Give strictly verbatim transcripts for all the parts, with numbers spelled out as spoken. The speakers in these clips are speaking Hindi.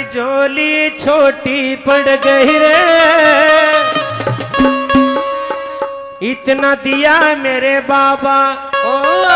झोली छोटी पड़ गई रे, इतना दिया मेरे बाबा। ओ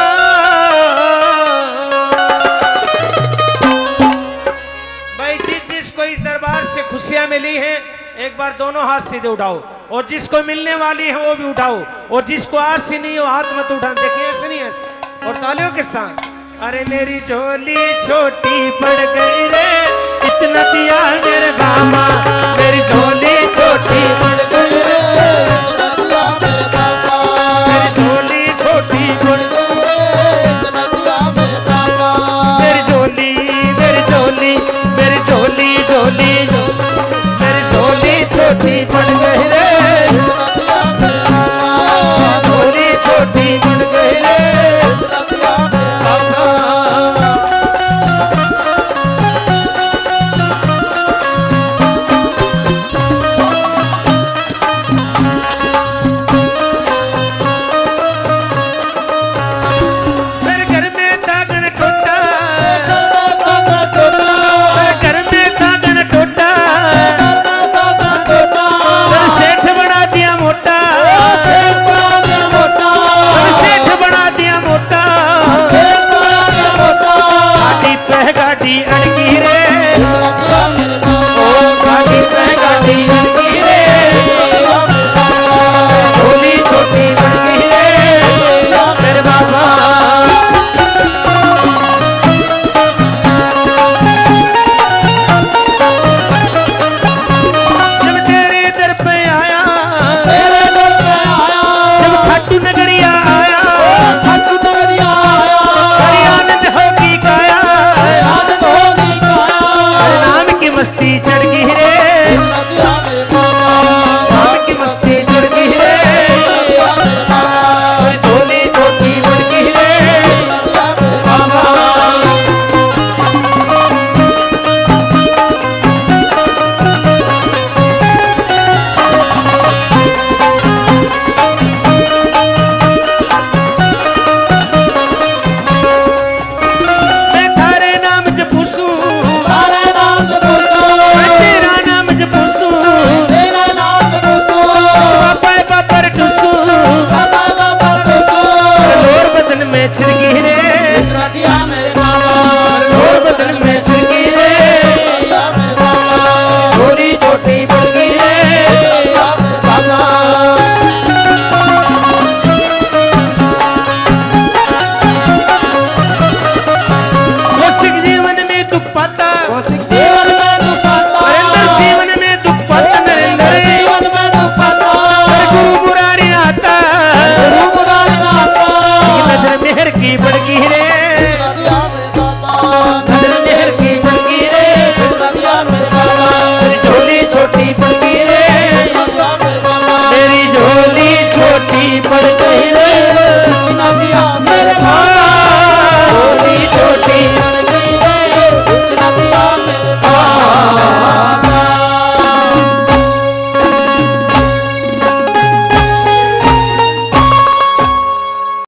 भाई जिस जिसको इस दरबार से खुशियां मिली हैं एक बार दोनों हाथ सीधे उठाओ, और जिसको मिलने वाली है वो भी उठाओ, और जिसको आस ही नहीं हो हाथ मत उठा। देखिए ऐसे नहीं ऐसे, और तालियों के साथ। अरे मेरी झोली छोटी पड़ गई रे, इतना दिया मेरे बाबा। मेरी झोली छोटी पड़ गई रे, इतना दिया मेरे बाबा। मेरी झोली छोटी पड़ गई रे, इतना दिया मेरे बाबा। मेरी झोली मेरी झोली मेरी झोली झोली मेरी झोली छोटी पड़ गई रे, इतना दिया मेरे बाबा। झोली छोटी पड़ गई रे, इतना दिया मेरे बाबा। गाड़ी